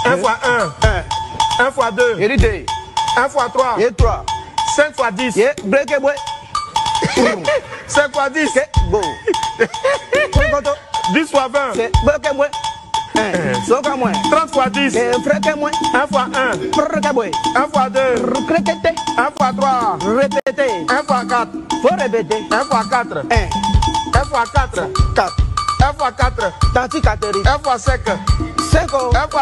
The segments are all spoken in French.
1 fois 1. 1 fois 2. 1 fois 3. 5 fois 10. 5 fois 10. 10 fois 20. 30 fois 10. 1 fois 1. 1 fois 2. 1 fois 3. 1 fois 4. 1 fois 4. 1 fois 4. 1 fois 4. 1 fois 5. 1 fois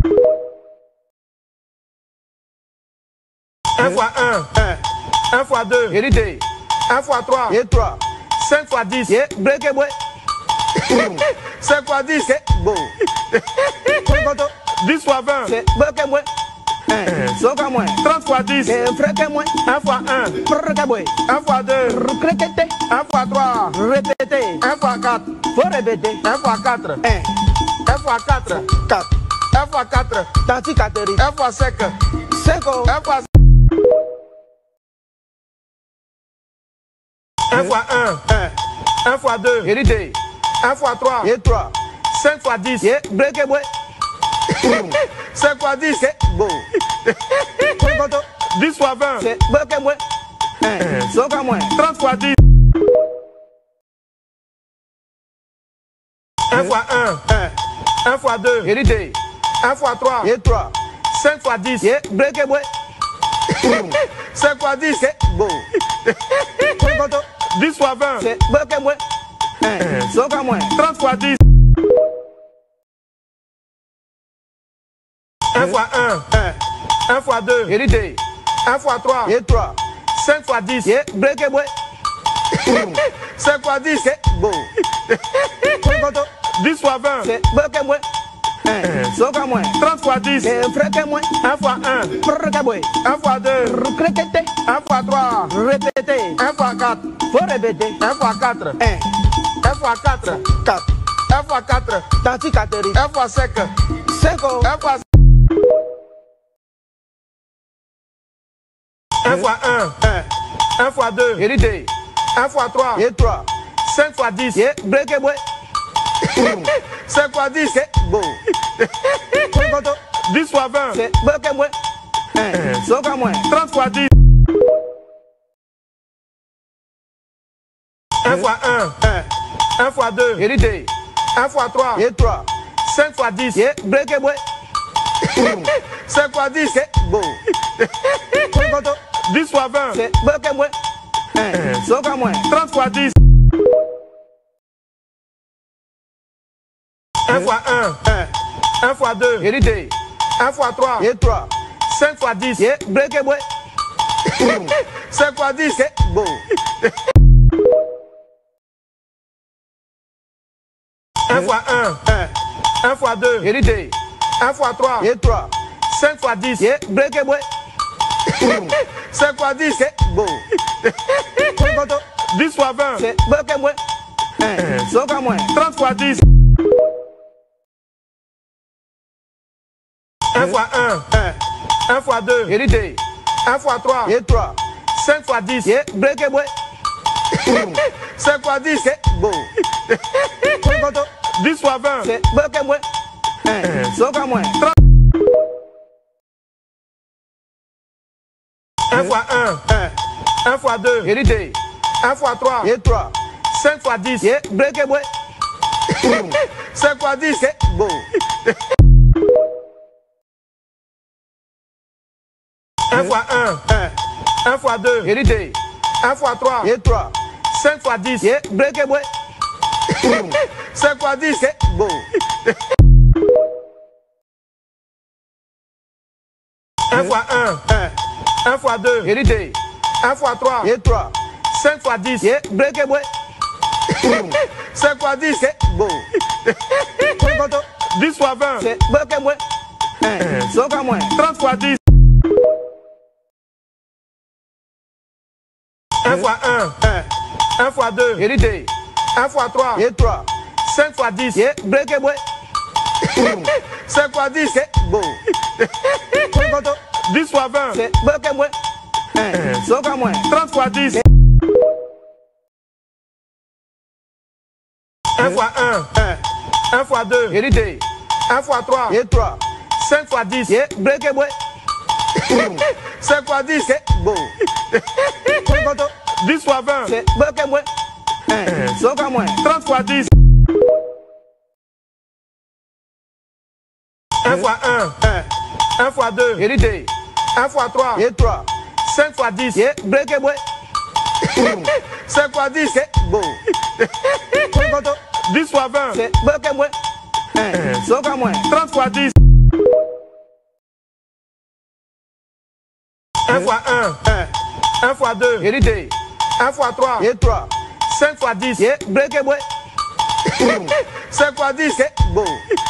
1 fois 1. 1 fois 2. 1 fois 3. 5 fois 10. 5 fois 10. 10 fois 20. 30 fois 10. 1 fois 1. 1 fois 2. 1 fois 3. 1 fois 4. 1 fois 4. 1 fois 4. 1 fois 4. 1 fois 5. 1 fois 1 fois 1. 1 fois 2. 1 fois 3. 5 fois 10. 5 fois 10. 10 fois 20. 30 fois 10. 1 fois 1. 1 fois 2. 1 fois 3. 5 fois 10. 5 fois 10. 10 fois 20. 30 fois 10. 1 fois 1. 1 fois 2. 1 fois 3. 5 fois 10. 5 fois 10. 10 fois 20. 30 fois 10. 1 fois 1. 1 fois 2. 1 fois 3. 1 fois 4. 1 fois 4. 1 fois 4. 1 fois 4. 1 fois 5. 1 fois 1 fois 1. 1 fois 2. 1 fois 3. 5 fois 10. 5 fois 10. 10 fois 20. 30 fois 10. 1 fois 1. 1 fois 2. 1 fois 3. 5 fois 10. 5 fois 10. 10 fois 20. 30 fois 10. 1 fois 1. 1 fois 2. 1 fois 3. 5 fois 10. 5 fois 10. 1 fois 1. 1 fois 2. 1 fois 3. 5 fois 10. 5 fois 10. 10 fois 20. 30 fois 10. 1 fois 1. 1 fois 2. 1 fois 3. 5 fois 10. 5 fois 10. 10 fois 20. 1 fois 1. 1 fois 2. 1 fois 3. 5 fois 10. 5 fois 10. 1 fois 1. 1 fois 2. 1 fois 3. 5 fois 10. 5 fois 10. 1 fois 1. 1 fois 2. 1 fois 3. 5 fois 10. 5 fois 10. 10 fois 20. 30 fois 10. 1 fois 1. 1 fois 2. 1 fois 3. 5 fois 10. 5 fois 10. 10 fois 20. 30 fois 10. 1 fois 1. 1 fois 2. 1 fois 3. 5 fois 10. Yeah, break it, boy. 5 fois 10. C'est bon. 10 fois 20. C'est break it, boy. 30 fois 10. 1 fois 1. 1 fois 2. 1 fois 3. 5 fois 10. Yeah, break it, boy. 5 fois 10. C'est bon. 10 fois 20. C'est break it, boy. 30 fois 10. 1 fois 1. 1 fois 2. 1 fois 3. 5 fois 10. Yeah, break it, boy. 5 fois 10. C'est bon.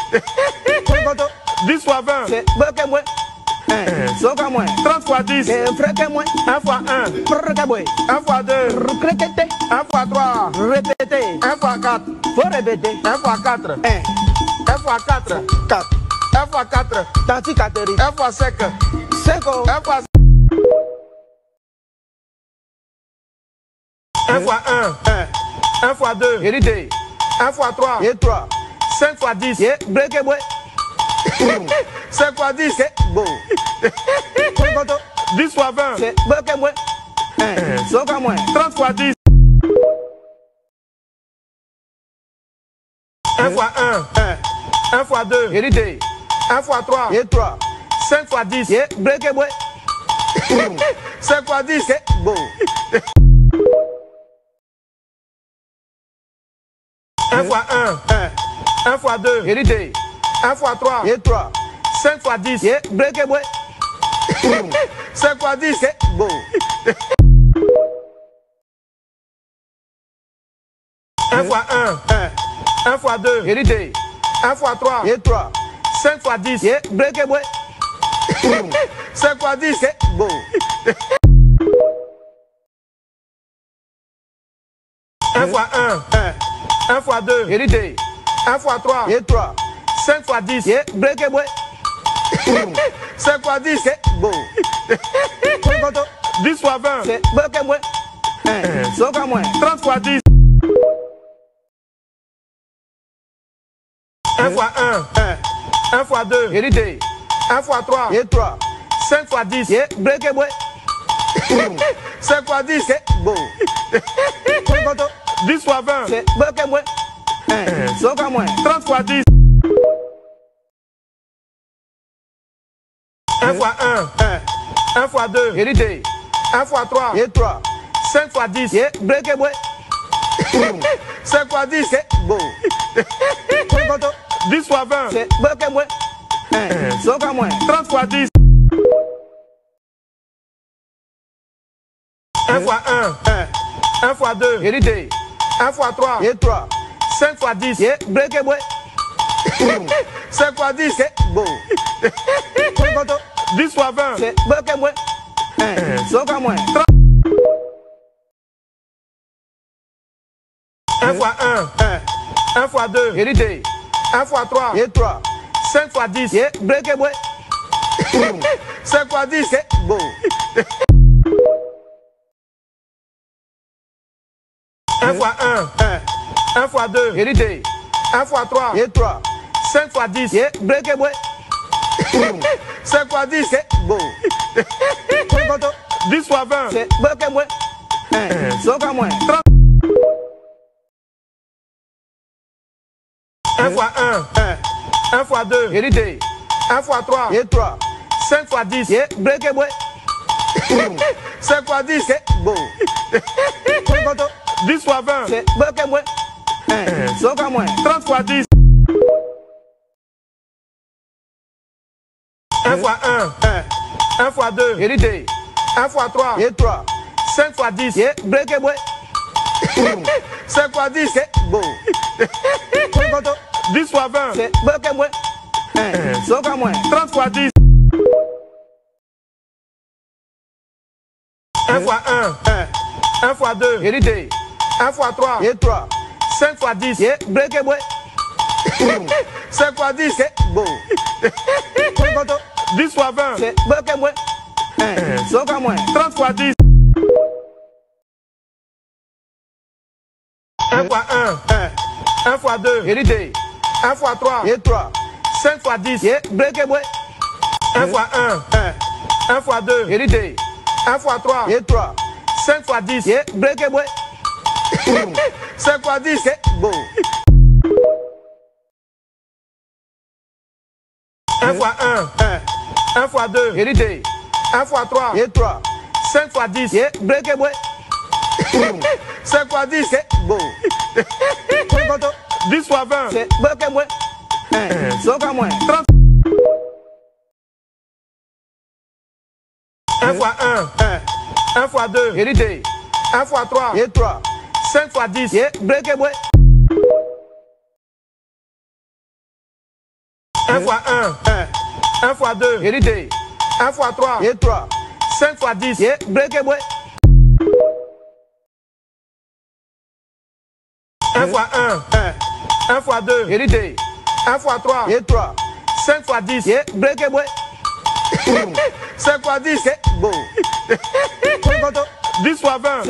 10 fois 20. C'est break it, boy. 30 fois 10. 1 fois 1. 1 fois 2. 1 fois 3. 1 fois 4. Faut répéter. 1 fois 4. 1 fois 4. 1 fois 4. 1 fois 5. 1 fois 1 fois 1. 1 fois 2. 1 fois 3. 5 fois 10. Yeah, break it, boy. 5 fois 10. C'est bon. 10 fois 20. C'est break it, boy. 30 fois 10. 1 fois 1. 1 fois 2. 1 fois 3. 5 fois 10. Yeah, break it, boy. 5 fois 10. C'est bon. 1 fois 1. 1 fois 2. 1 fois 3. 5 fois 10. Yeah, break it, boy. 5 fois 10. C'est bon. 1 fois 1. 1 fois 2. 1 fois 3. 5 fois 10. Yeah, break it, boy. 5 fois 10. C'est bon. 1 fois 1. 1 fois 2. 1 fois 3. 5 fois 10. Yeah, break it, boy. 5 fois 10. C'est bon. 10 fois 20. C'est break it, boy. 30 fois 10. 1 fois 1. 1 fois 2. 1 fois 3. 5 fois 10. Yeah, break it, boy. 5 fois 10. C'est bon. 10 fois 20. C'est break it, boy. 30 fois 10. 1 fois 1. 1 fois 2. 1 fois 3. 5 fois 10. Yeah, break it, boy. 5 fois 10. C'est bon. 10 fois 20. C'est break it, boy. 30 fois 10. 1 fois 1. 1 fois 2. 1 fois 3. 5 fois 10. Yeah, break it, boy. 5 fois 10. C'est bon. 10 fois 20. C'est break it, boy. 30. 1 fois 1. 1 fois 2. 1 fois 3. 5 fois 10. Yeah, break it, boy. 5 fois 10. C'est bon. 1 fois 1. 1 fois 2. 1 fois 3. 5 fois 10. Yeah, break it, boy. 5 fois 10. C'est bon. 10 fois 20. C'est break it, boy. 30. 1 fois 1. 1 fois 2. 1 fois 3. 5 fois 10. Yeah, break it, boy. 5 fois 10. C'est bon. 10 fois 20. C'est break it, boy. 30 fois 10. 1 fois 1. 1 fois 2. 1 fois 3. 5 fois 10. Yeah, break it, boy. 5 fois 10. C'est bon. 10 fois 20. C'est break it, boy. 30 fois 10. 1 fois 1. 1 fois 2. 1 fois 3. 5 fois 10. Yeah, break it, boy. 5 fois 10. C'est bon. 10 fois 20. C'est break it, boy. 30 fois 10. 1 fois 1. 1 fois 2. 1 fois 3. 5 fois 10. Yeah, break it, boy. 1 fois 1. 1 fois 2. 1 fois 3. 5 fois 10. 5 fois 10. 1 fois 1. 1 fois 2. 1 fois 3. 5 fois 10. 5 fois 10. 10 fois 20. 30. 1 fois 1. 1 fois 2. 1 fois 3. 5 fois 10. 1 fois 1. 1 fois 2. 1 fois 3. 5 fois 10. 1 fois 1. 1 fois 2. 1 fois 3. 5 fois 10. 5 fois 10. 10 fois 20.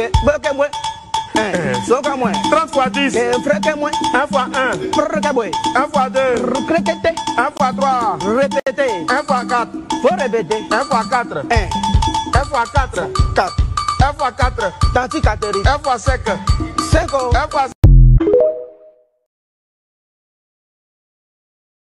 30 fois 10. 1 fois 1. 1 fois 2. 1 fois 3. 1 fois 4. 1 fois 4. 1 fois 4. 1 fois 4. 1 fois 5. 1 fois